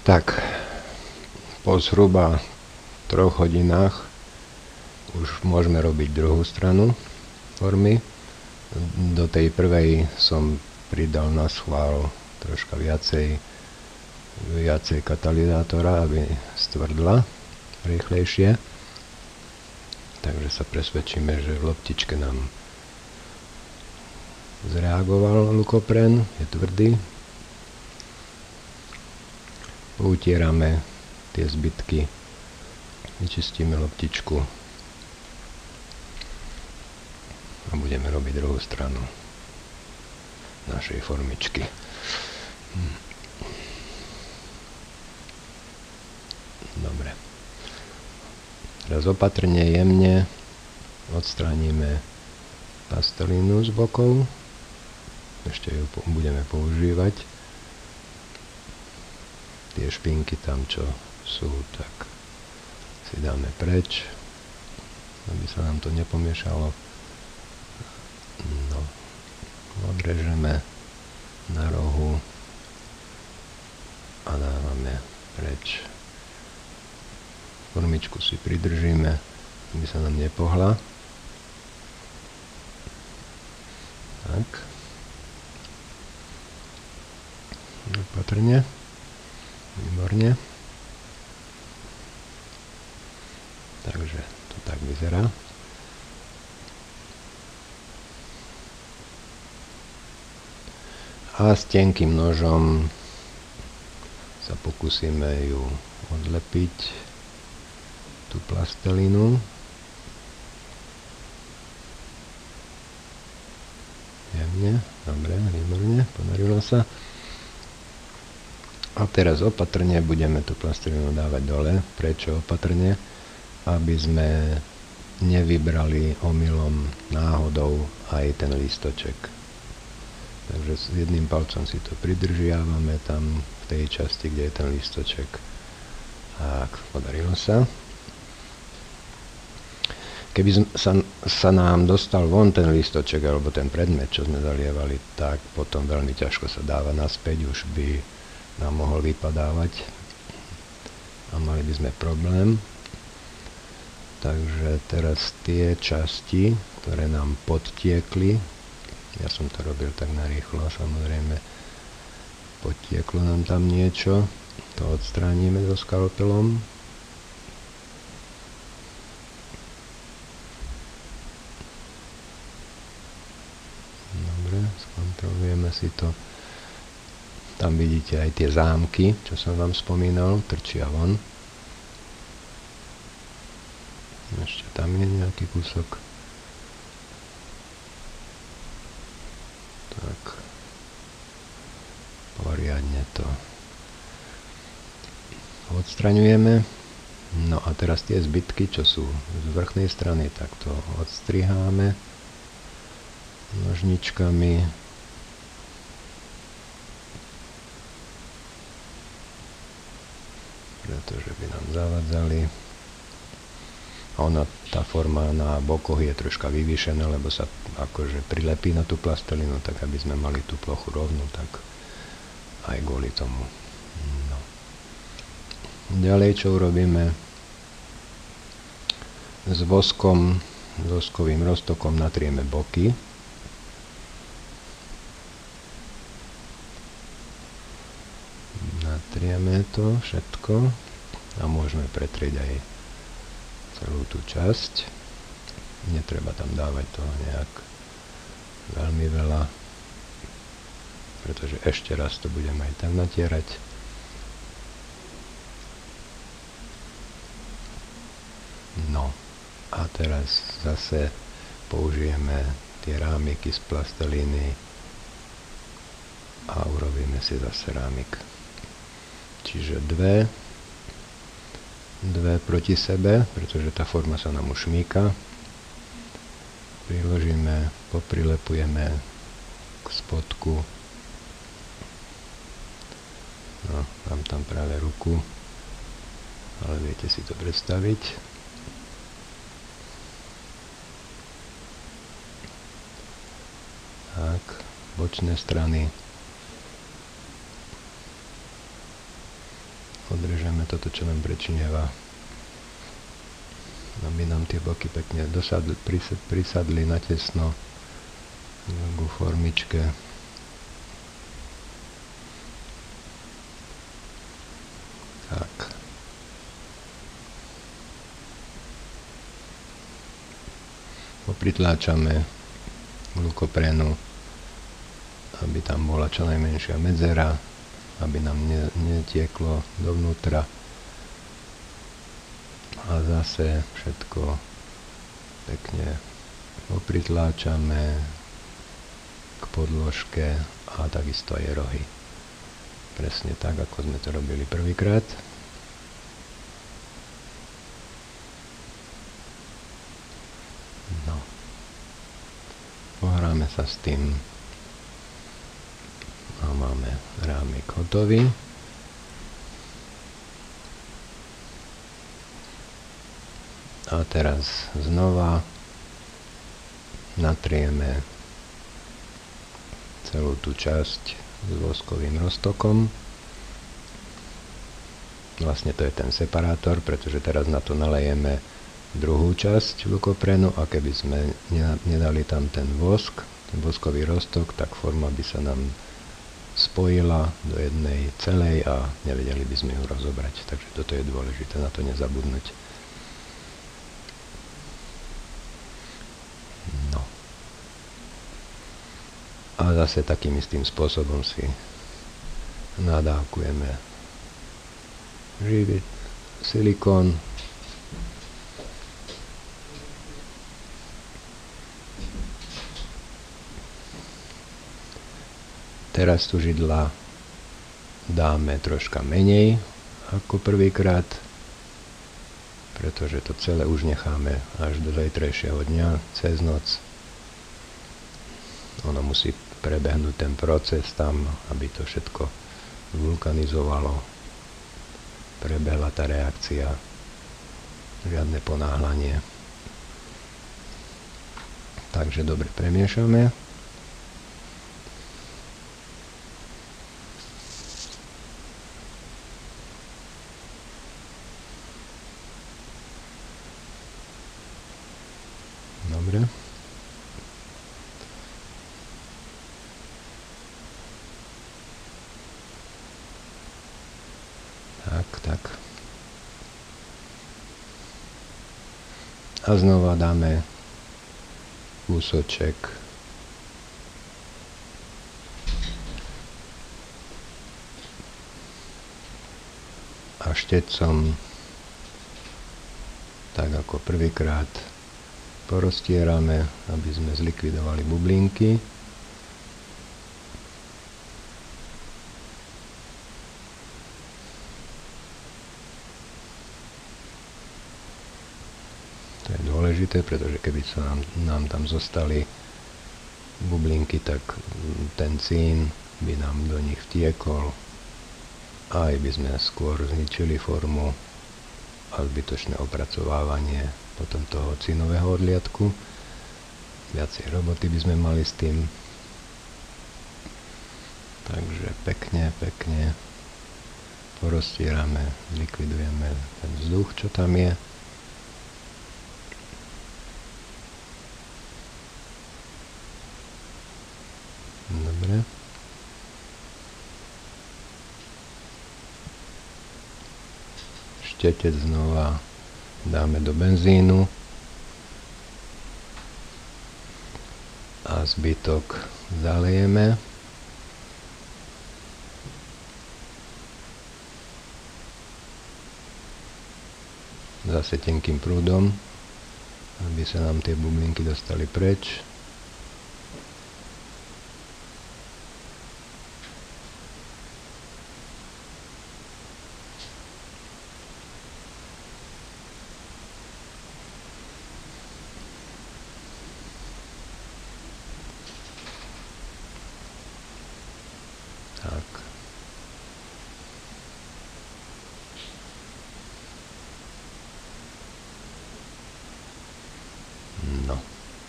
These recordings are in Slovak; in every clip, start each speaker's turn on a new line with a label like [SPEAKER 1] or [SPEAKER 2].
[SPEAKER 1] Tak, po zhruba 3 hodinách už môžeme robiť druhú stranu formy. Do tej prvej som pridal na schvál troška viacej katalizátora, aby stvrdla rýchlejšie. Takže sa presvedčíme, že v loptičke nám zreagoval lukopren, je tvrdý. Utierame tie zbytky, vyčistíme loptičku a budeme robiť druhú stranu našej formičky. Dobre. Teraz opatrne, jemne odstránime pastelínu z bokov. Ešte ju budeme používať. Tie špinky tam, čo sú, tak si dáme preč, aby sa nám to nepomiešalo. No, odrežeme na rohu a dávame preč. Formičku si pridržíme, aby sa nám nepohla. Tak. Opatrne. Výborne. Takže to tak vyzerá. A s tenkým nožom sa pokúsime ju odlepiť, tú plastelínu. Jemne, dobre, výborne, podarilo sa. A teraz opatrne budeme tú plastelínu dávať dole. Prečo opatrne? Aby sme nevybrali omylom náhodou aj ten lístoček. Takže s jedným palcom si to pridržiavame tam v tej časti, kde je ten lístoček. Tak, podarilo sa. Keby sa nám dostal von ten lístoček alebo ten predmet, čo sme zalievali, tak potom veľmi ťažko sa dáva naspäť, už by nám mohol vypadávať a mali by sme problém. Takže teraz tie časti, ktoré nám podtiekli, ja som to robil tak narýchlo, samozrejme podtieklo nám tam niečo, to odstránime so skalpelom. Dobre, skontrolujeme si to. Tam vidíte aj tie zámky, čo som vám spomínal, trčia von. Ešte tam je nejaký kúsok. Tak. Poriadne to odstraňujeme. No a teraz tie zbytky, čo sú z vrchnej strany, tak to odstriháme nožničkami. Pretože by nám zavadzali. A tá forma na bokoch je troška vyvýšená, lebo sa akože prilepí na tú plastelinu, tak aby sme mali tú plochu rovnú, tak aj kvôli tomu. No. Ďalej, čo urobíme? S voskovým roztokom natrieme boky. Natrieme to všetko a môžeme pretrieť aj celú tú časť. Netreba tam dávať toho nejak veľmi veľa, pretože ešte raz to budeme aj tak natierať. No a teraz zase použijeme tie rámiky z plastelíny a urobíme si zase rámik. Čiže dve proti sebe, pretože tá forma sa nám už šmíka. Priložíme, poprilepujeme k spodku. No, mám tam práve ruku, ale viete si to predstaviť. Tak, bočné strany. odrežeme toto, čo nám prečnieva, aby nám tie boky pekne prisadli natesno ku formičke. Tak. Popritláčame lukoprénu, aby tam bola čo najmenšia medzera, aby nám netieklo dovnútra. A zase všetko pekne popritláčame k podložke a takisto aj rohy. Presne tak, ako sme to robili prvýkrát. No. Pohráme sa s tým. A máme rámik hotový. A teraz znova natrieme celú tú časť s voskovým roztokom. Vlastne to je ten separátor, pretože teraz na to nalejeme druhú časť lukoprénu a keby sme nedali tam ten vosk, ten voskový roztok, tak forma by sa nám spojila do jednej celej a nevedeli by sme ju rozobrať. Takže toto je dôležité, na to nezabudnúť. No. A zase takým istým spôsobom si nadávkujeme živý silikón. Teraz tu židla dáme troška menej ako prvýkrát, pretože to celé už necháme až do zajtrajšieho dňa, cez noc. Ono musí prebehnúť ten proces tam, aby to všetko vulkanizovalo, prebehla tá reakcia, žiadne ponáhľanie. Takže dobre premiešame. Dobre. Tak. A znova dáme kúsoček a štecom, tak ako prvýkrát, poroztierame, aby sme zlikvidovali bublinky. To je dôležité, pretože keby sa nám tam zostali bublinky, tak ten cín by nám do nich vtiekol a aj by sme skôr zničili formu a zbytočné opracovávanie potom toho cínového odliadku. Viacej roboty by sme mali s tým. Takže pekne poroztierame, zlikvidujeme ten vzduch, čo tam je. Dobre. Štetec znova dáme do benzínu a zbytok zalejeme. Zase tenkým prúdom, aby sa nám tie bublinky dostali preč. Tak. No.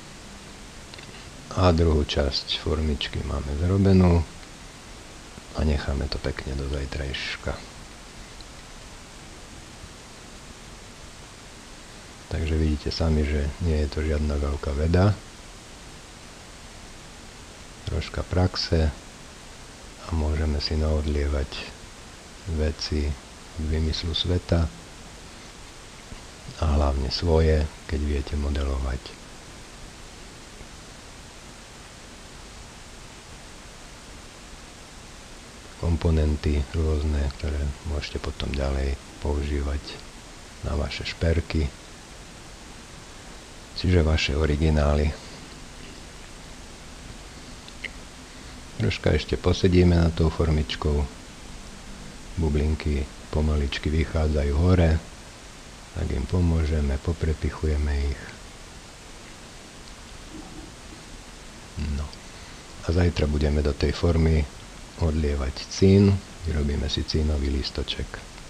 [SPEAKER 1] A druhú časť formičky máme zrobenú a necháme to pekne do zajtrajška. Takže vidíte sami, že nie je to žiadna veľká veda. Troška praxe a môžeme si naodlievať veci z vymyslu sveta a hlavne svoje, keď viete modelovať. Komponenty rôzne, ktoré môžete potom ďalej používať na vaše šperky, čiže vaše originály. Troška ešte posedíme nad tou formičkou. Bublinky pomaličky vychádzajú hore, tak im pomôžeme, poprepichujeme ich. No. A zajtra budeme do tej formy odlievať cín, vyrobíme si cínový lístoček.